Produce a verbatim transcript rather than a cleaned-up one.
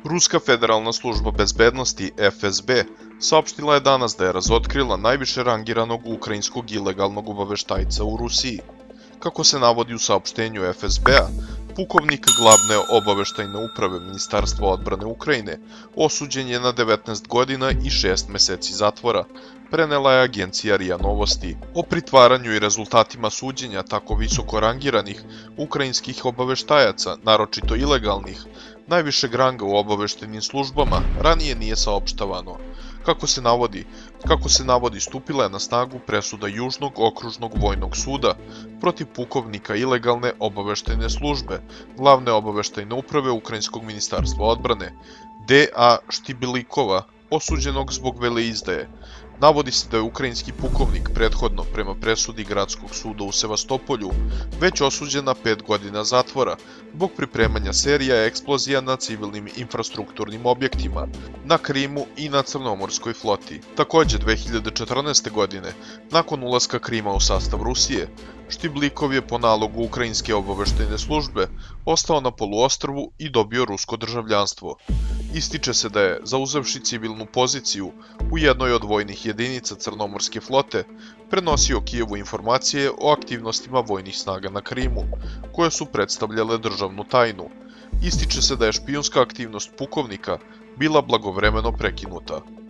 Ruska federalna služba bezbednosti F S B saopštila je danas da je razotkrila najviše rangiranog ukrajinskog ilegalnog obaveštajca u Rusiji. Kako se navodi u saopštenju F S B-a, pukovnik glavne obaveštajne uprave Ministarstva odbrane Ukrajine osuđen je na devetnaest godina i šest meseci zatvora, prenela je agencija R I A Novosti. O pritvaranju i rezultatima suđenja tako visoko rangiranih ukrajinskih obaveštajaca, naročito ilegalnih, najvišeg ranga u obaveštajnim službama, ranije nije saopštavano. Kako se navodi, kako se navodi stupila je na snagu presuda Južnog okružnog vojnog suda protiv pukovnika ilegalne obaveštajne službe, glavne obaveštajne uprave Ukrajinskog ministarstva odbrane, D A Štibilikova, osuđenog zbog veleizdaje. Navodi se da je ukrajinski pukovnik prethodno prema presudi Gradskog suda u Sevastopolju već osuđen na pet godina zatvora zbog pripremanja serija eksplozija na civilnim infrastrukturnim objektima, na Krimu i na Crnomorskoj floti. Također dve hiljade četrnaeste. godine, nakon ulaska Krima u sastav Rusije, Štiblikov je po nalogu ukrajinske obaveštajne službe ostao na poluostrvu i dobio rusko državljanstvo. Ističe se da je, zauzevši civilnu poziciju u jednoj od vojnih jedinica Crnomorske flote, prenosio Kijevu informacije o aktivnostima vojnih snaga na Krimu, koje su predstavljale državnu tajnu. Ističe se da je špijunska aktivnost pukovnika bila blagovremeno prekinuta.